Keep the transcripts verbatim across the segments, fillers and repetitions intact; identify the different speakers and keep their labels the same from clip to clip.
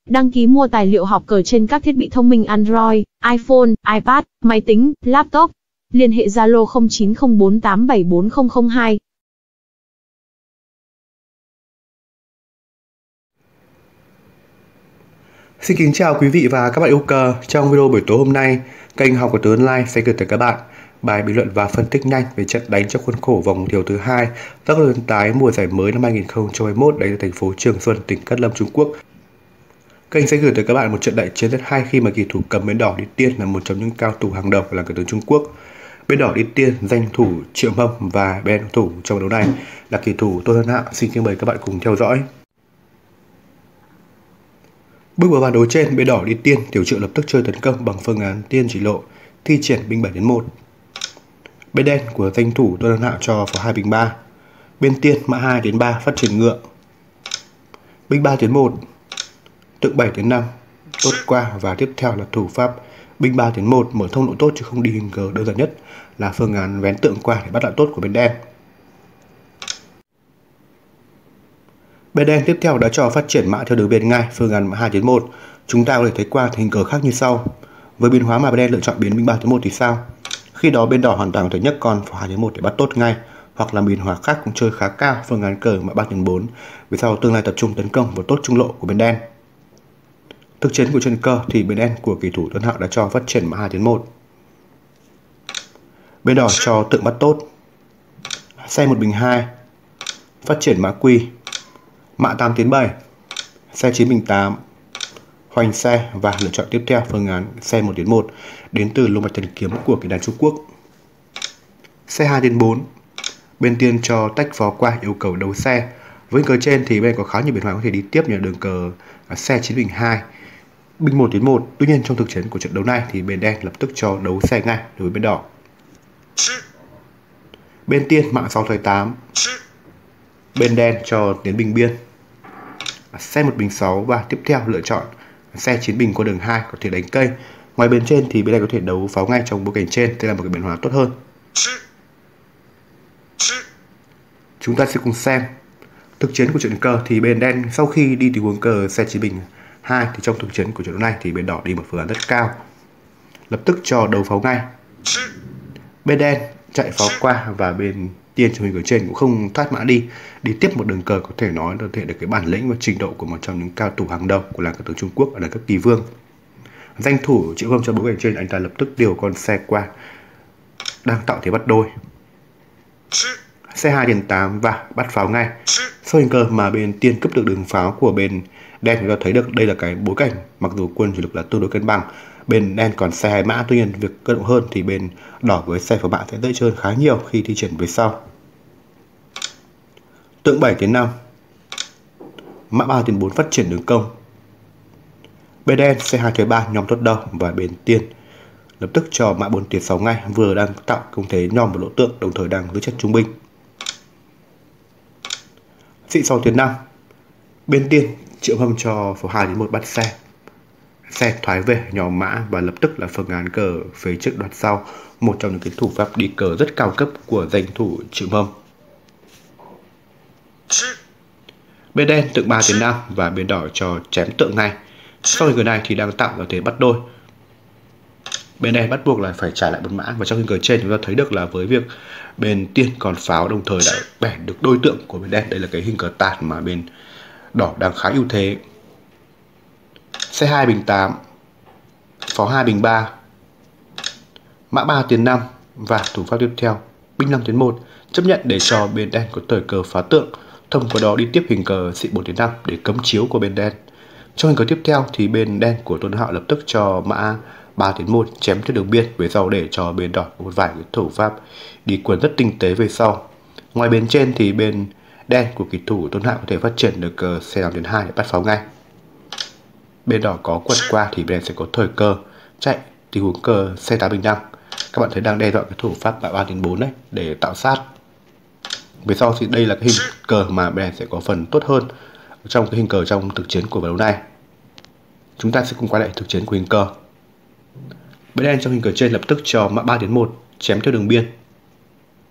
Speaker 1: Đăng ký mua tài liệu học cờ trên các thiết bị thông minh Android, iPhone, iPad, máy tính, laptop. Liên hệ Zalo không chín không bốn tám bảy bốn không không hai.
Speaker 2: Xin kính chào quý vị và các bạn yêu cờ. Trong video buổi tối hôm nay, kênh Học Cờ Tướng Online sẽ gửi tới các bạn bài bình luận và phân tích nhanh về trận đánh trong khuôn khổ vòng thiểu thứ hai các luân tái mùa giải mới năm hai nghìn không trăm hai mươi mốt đánh ở thành phố Trường Xuân, tỉnh Cát Lâm, Trung Quốc. Kênh sẽ gửi tới các bạn một trận đại chiến rất hay khi mà kỳ thủ cầm bên đỏ đi tiên là một trong những cao thủ hàng đầu của làng cờ tướng Trung Quốc. Bên đỏ đi tiên danh thủ Triệu Mâm và bên thủ trong đấu này là kỳ thủ Tôn Hân Hạo. Xin kính mời các bạn cùng theo dõi. Bước vào ván đấu trên, bên đỏ đi tiên, Tiểu Triệu lập tức chơi tấn công bằng phương án tiên chỉ lộ, thi triển binh bảy đến một. Bên đen của danh thủ Tôn Hân Hạo cho pháo hai binh ba. Bên tiên mã hai đến ba phát triển ngựa. Binh ba đến một, tượng bảy đến năm, tốt qua, và tiếp theo là thủ pháp binh ba đến một, mở thông lộ tốt chứ không đi hình cờ. Đơn giản nhất là phương án vén tượng qua để bắt lại tốt của bên đen. Bên đen tiếp theo đã cho phát triển mã theo đường biên ngay, phương án mã hai đến một. Chúng ta có thể thấy qua hình cờ khác như sau. Với biến hóa mà bên đen lựa chọn biến binh ba đến một thì sao? Khi đó bên đỏ hoàn toàn có thể nhấc con pháo hai đến một để bắt tốt ngay, hoặc là biến hóa khác cũng chơi khá cao, phương án cờ mã ba đến bốn. Vì sau tương lai tập trung tấn công vào tốt trung lộ của bên đen. Thực chiến của trận cờ thì bên đen của kỳ thủ Tuấn Hạo đã cho phát triển mã hai đến một. Bên đỏ cho tượng bắt tốt. Xe một bình hai, phát triển mã quy. Mã tám tiến bảy, xe chín bình tám, hoành xe, và lựa chọn tiếp theo phương án xe một đến một đến từ lô mạch thần kiếm của kỳ đàn Trung Quốc. Xe hai đến bốn, bên tiên cho tách pháo qua yêu cầu đấu xe. Với cờ trên thì bên có khá nhiều biến hóa có thể đi tiếp như đường cờ xe chín bình hai, binh một đến một. Tuy nhiên trong thực chiến của trận đấu này thì bên đen lập tức cho đấu xe ngay đối với bên đỏ. Bên tiên mã sáu tới tám, bên đen cho tiến bình biên, xe một bình sáu, và tiếp theo lựa chọn xe chín bình qua đường hai có thể đánh cây. Ngoài bên trên thì bên đen có thể đấu pháo ngay trong bối cảnh trên, thế là một cái biến hóa tốt hơn. Chúng ta sẽ cùng xem thực chiến của trận cờ thì bên đen sau khi đi tình huống cờ xe chín bình hai thì trong thực chiến của trận đấu này thì bên đỏ đi một phương án rất cao, lập tức cho đấu pháo ngay. Bên đen chạy pháo qua và bên tiên trong hình cờ trên cũng không thoát mã đi, đi tiếp một đường cờ có thể nói là thể được cái bản lĩnh và trình độ của một trong những cao thủ hàng đầu của làng cờ tướng Trung Quốc ở đẳng cấp kỳ vương. Danh thủ Triệu Mâm cho bối cảnh trên, anh ta lập tức điều con xe qua, đang tạo thế bắt đôi. Xe hai đến tám và bắt pháo ngay. Sau hình cờ mà bên tiên cướp được đường pháo của bên đen, chúng ta thấy được đây là cái bối cảnh mặc dù quân chủ lực là tương đối cân bằng. Bên đen còn xe hai mã, tuy nhiên việc cơ động hơn thì bên đỏ với xe pháo mã sẽ dễ chơi khá nhiều khi thi triển về sau. Tượng bảy đến năm, mã ba đến bốn phát triển đường công. Bên đen xe hai tới ba nhòm tốt đầu, và bên tiên lập tức cho mã bốn tiến sáu ngay, vừa đang tạo công thế nhòm một lỗ tượng, đồng thời đang giữ chất trung binh. Sĩ sáu tiến năm, bên tiên Triệu Mâm cho pháo hai đến một bắt xe. Xe thoái về nhòm mã và lập tức là phương án cờ phế trước đoạt sau, một trong những cái thủ pháp đi cờ rất cao cấp của danh thủ Triệu Mâm. Bên đen tượng ba đến năm và bên đỏ cho chém tượng ngay. Sau hình cờ này thì đang tạo ra thế bắt đôi. Bên đen bắt buộc là phải trả lại một mã, và trong hình cờ trên chúng ta thấy được là với việc bên tiên còn pháo đồng thời đã bẻ được đôi tượng của bên đen. Đây là cái hình cờ tạt mà bên đỏ đang khá ưu thế. Xe hai bình tám, pháo hai bình ba, mã ba tiến năm, và thủ pháp tiếp theo binh năm tiến một, chấp nhận để cho bên đen có thời cờ phá tượng, thông qua đó đi tiếp hình cờ sĩ bốn đến năm để cấm chiếu của bên đen. Trong hình cờ tiếp theo thì bên đen của Tôn Hạo lập tức cho mã ba đến một chém theo đường biên về sau để cho bên đỏ một vài cái thủ pháp đi quần rất tinh tế về sau. Ngoài bên trên thì bên đen của kỳ thủ Tôn Hạo có thể phát triển được cờ xe năm đến hai để bắt pháo ngay. Bên đỏ có quật qua thì bên đen sẽ có thời cơ chạy tình huống cờ xe tám bình năm. Các bạn thấy đang đe dọa cái thủ pháp mã ba đến bốn đấy để tạo sát. Về sau thì đây là cái hình cờ mà bên đen sẽ có phần tốt hơn trong cái hình cờ trong thực chiến của ván đấu này. Chúng ta sẽ cùng quay lại thực chiến của hình cờ. Bên đen trong hình cờ trên lập tức cho mã ba đến một chém theo đường biên.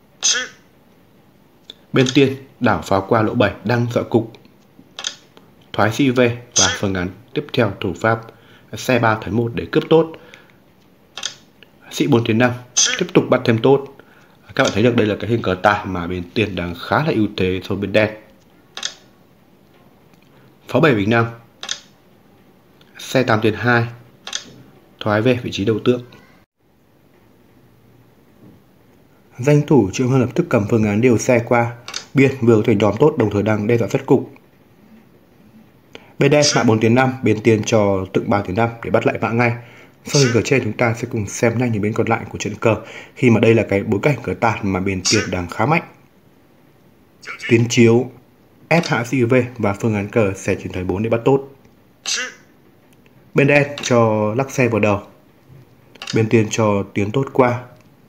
Speaker 2: Bên tiên đảo pháo qua lỗ bảy đang dọa cục, thoái sĩ về và phương án tiếp theo thủ pháp xe ba thoái một để cướp tốt. Sĩ bốn tiến năm tiếp tục bắt thêm tốt. Các bạn thấy được đây là cái hình cờ tài mà bên tiền đang khá là ưu thế so với bên đen. Pháo bảy bình năm, xe tám tiến hai, thoái về vị trí đầu tượng. Danh thủ Triệu Hơn lập tức cầm phương án điều xe qua biên, vừa có thể nhóm tốt đồng thời đang đe dọa thất cục. Bên đen mã bốn tiến năm, bên tiền cho tượng ba tiến năm để bắt lại mã ngay. Sau hình cờ trên chúng ta sẽ cùng xem nhanh những bên còn lại của trận cờ, khi mà đây là cái bối cảnh cờ tạt mà bên tiền đang khá mạnh. Tiến chiếu, ép hạ sĩ về và phương án cờ xe chín thoái bốn để bắt tốt. Bên đen cho lắc xe vào đầu, bên tiền cho tiến tốt qua.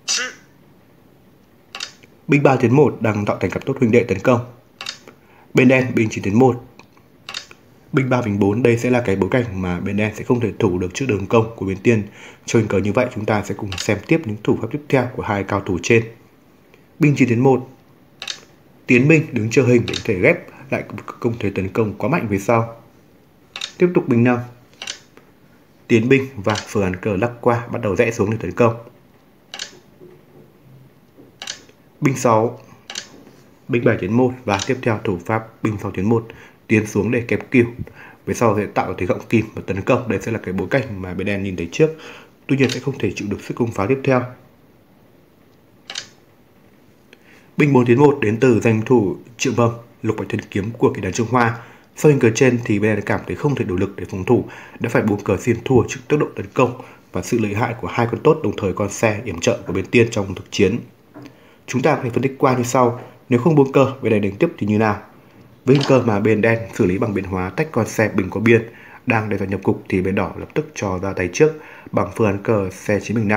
Speaker 2: Binh ba tiến một đang tạo thành cặp tốt huynh đệ tấn công. Bên đen binh chín tiến một, binh ba bình bốn, đây sẽ là cái bối cảnh mà bên đen sẽ không thể thủ được trước đường công của bên tiền. Cho hình cờ như vậy chúng ta sẽ cùng xem tiếp những thủ pháp tiếp theo của hai cao thủ trên. Binh chín tiến một, tiến binh đứng chờ hình để có thể ghép lại công thế tấn công quá mạnh về sau. Tiếp tục binh năm, tiến binh và phương án cờ lắc qua bắt đầu rẽ xuống để tấn công. Binh sáu, binh bảy tiến một và tiếp theo thủ pháp binh sáu tiến một, tiến xuống để kẹp kìm. Về sau sẽ tạo thế gọng kìm và tấn công. Đây sẽ là cái bối cảnh mà bên đen nhìn thấy trước. Tuy nhiên sẽ không thể chịu được sức công phá tiếp theo. Binh bốn tiến một đến từ danh thủ Triệu Vâng, lục bạch thần kiếm của kỳ đàn Trung Hoa. Sau hình cờ trên thì bên đen cảm thấy không thể đủ lực để phòng thủ, đã phải buông cờ xin thua trước tốc độ tấn công và sự lợi hại của hai con tốt, đồng thời con xe yểm trợ của bên tiên trong thực chiến. Chúng ta có thể phân tích qua như sau: nếu không buông cờ, bên đen đánh tiếp thì như nào? Với hình cờ mà bên đen xử lý bằng biến hóa tách con xe bình có biên đang đe dọa nhập cục thì bên đỏ lập tức cho ra tay trước bằng phương án cờ xe chín bình năm.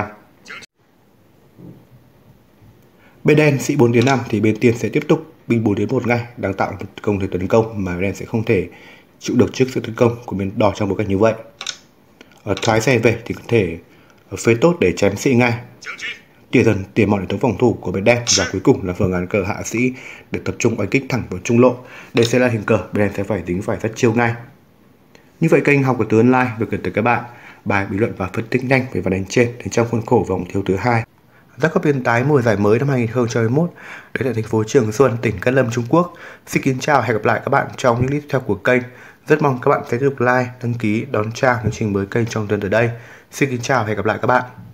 Speaker 2: Bên đen sĩ bốn tiến năm thì bên tiền sẽ tiếp tục binh bốn tiến một ngay, đang tạo một công thế tấn công mà bên đen sẽ không thể chịu được trước sự tấn công của bên đỏ trong bối cảnh như vậy. Ở thoái xe về thì có thể phế tốt để chém sĩ ngay, tỉa dần tỉa mọi hệ thống phòng thủ của bên đen, và cuối cùng là phương án cờ hạ sĩ để tập trung oanh kích thẳng vào trung lộ. Đây sẽ là hình cờ bên đen sẽ phải tính phải sát chiêu ngay. Như vậy kênh học của Tứ Online vừa gửi tới các bạn bài bình luận và phân tích nhanh về ván đánh trên đến trong khuôn khổ vòng thiếu thứ hai Giác cấp biên tái mùa giải mới năm hai nghìn không trăm hai mươi mốt đến tại thành phố Trường Xuân, tỉnh Cát Lâm, Trung Quốc. Xin kính chào, hẹn gặp lại các bạn trong những clip tiếp theo của kênh. Rất mong các bạn sẽ tiếp tục like, đăng ký, đón chào những trình mới kênh trong tuần tới đây. Xin kính chào, hẹn gặp lại các bạn.